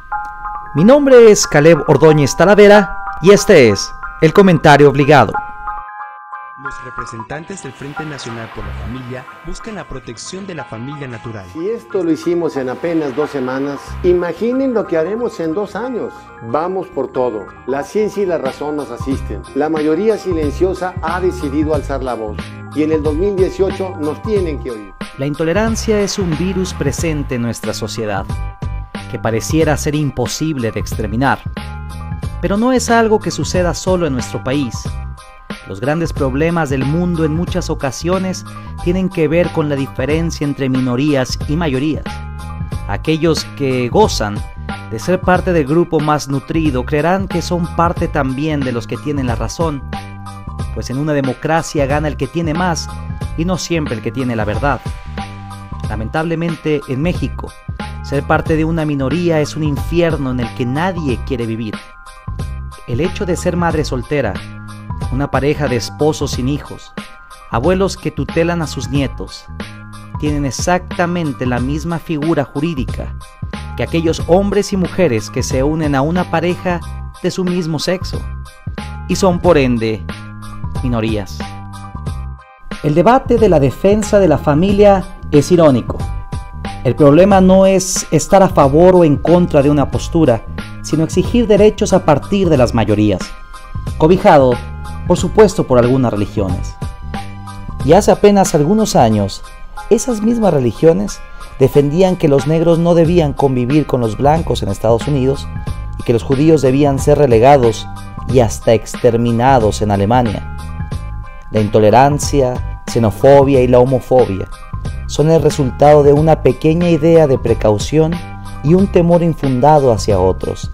Mi nombre es Caleb Ordóñez Talavera y este es el comentario obligado. Los representantes del Frente Nacional por la Familia buscan la protección de la familia natural. Si esto lo hicimos en apenas 2 semanas, imaginen lo que haremos en 2 años. Vamos por todo. La ciencia y la razón nos asisten. La mayoría silenciosa ha decidido alzar la voz. Y en el 2018 nos tienen que oír. La intolerancia es un virus presente en nuestra sociedad, que pareciera ser imposible de exterminar. Pero no es algo que suceda solo en nuestro país. Los grandes problemas del mundo en muchas ocasiones tienen que ver con la diferencia entre minorías y mayorías. Aquellos que gozan de ser parte del grupo más nutrido creerán que son parte también de los que tienen la razón, pues en una democracia gana el que tiene más y no siempre el que tiene la verdad. Lamentablemente en México, ser parte de una minoría es un infierno en el que nadie quiere vivir. El hecho de ser madre soltera, una pareja de esposos sin hijos, abuelos que tutelan a sus nietos, tienen exactamente la misma figura jurídica que aquellos hombres y mujeres que se unen a una pareja de su mismo sexo y son por ende minorías. El debate de la defensa de la familia es irónico. El problema no es estar a favor o en contra de una postura, sino exigir derechos a partir de las mayorías, cobijado por supuesto por algunas religiones. Y hace apenas algunos años, esas mismas religiones defendían que los negros no debían convivir con los blancos en Estados Unidos y que los judíos debían ser relegados y hasta exterminados en Alemania. La intolerancia, xenofobia y la homofobia son el resultado de una pequeña idea de precaución y un temor infundado hacia otros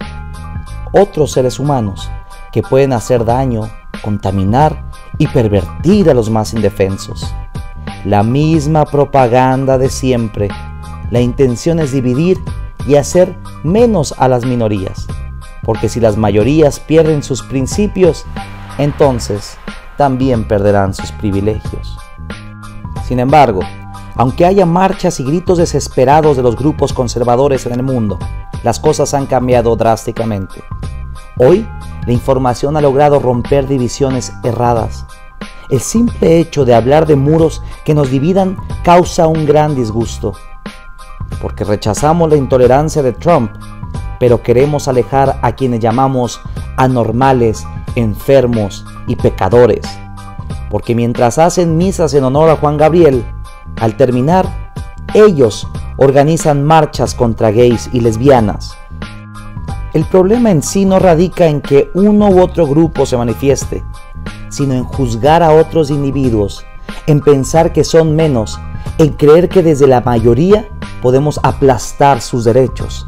seres humanos que pueden hacer daño, contaminar y pervertir a los más indefensos. La misma propaganda de siempre. La intención es dividir y hacer menos a las minorías, porque si las mayorías pierden sus principios, entonces también perderán sus privilegios. Sin embargo, aunque haya marchas y gritos desesperados de los grupos conservadores en el mundo, las cosas han cambiado drásticamente. Hoy, la información ha logrado romper divisiones erradas. El simple hecho de hablar de muros que nos dividan causa un gran disgusto, porque rechazamos la intolerancia de Trump, pero queremos alejar a quienes llamamos anormales, enfermos y pecadores, porque mientras hacen misas en honor a Juan Gabriel, al terminar, ellos organizan marchas contra gays y lesbianas. El problema en sí no radica en que uno u otro grupo se manifieste, sino en juzgar a otros individuos, en pensar que son menos, en creer que desde la mayoría podemos aplastar sus derechos.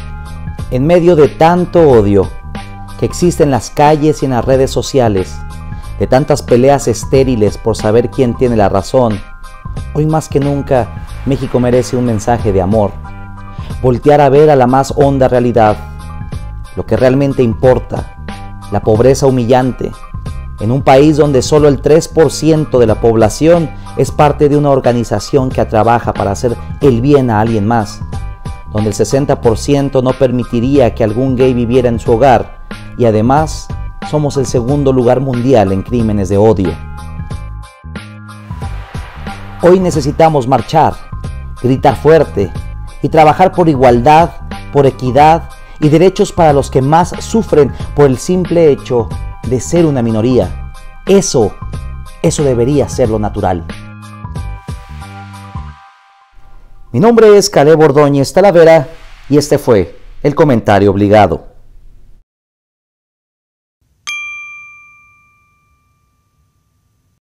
En medio de tanto odio que existe en las calles y en las redes sociales, de tantas peleas estériles por saber quién tiene la razón, hoy más que nunca México merece un mensaje de amor, voltear a ver a la más honda realidad, lo que realmente importa, la pobreza humillante, en un país donde solo el 3% de la población es parte de una organización que trabaja para hacer el bien a alguien más, donde el 60% no permitiría que algún gay viviera en su hogar y además somos el segundo lugar mundial en crímenes de odio. Hoy necesitamos marchar, gritar fuerte y trabajar por igualdad, por equidad y derechos para los que más sufren por el simple hecho de ser una minoría. Eso debería ser lo natural. Mi nombre es Caleb Ordóñez Talavera y este fue el comentario obligado.